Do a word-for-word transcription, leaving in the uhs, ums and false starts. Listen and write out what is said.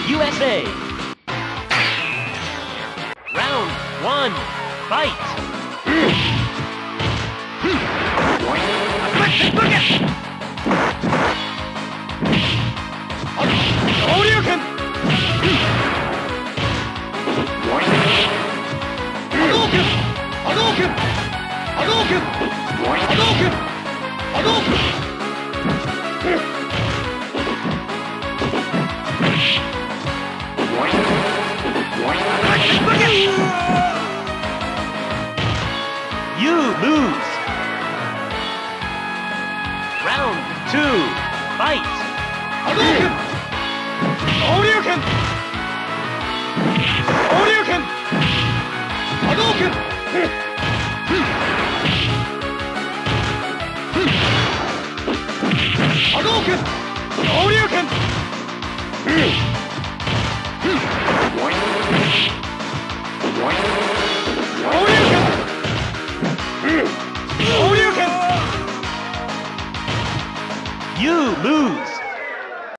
U S A. Round one, fight. Shoryuken! Hadouken! Hadouken! Hadouken! Hadouken! Hadouken! You lose. Round two, fight. Hadouken! Shoryuken! Shoryuken! Hadouken! Hadouken! Shoryuken! Shoryuken! Shoryuken! You lose.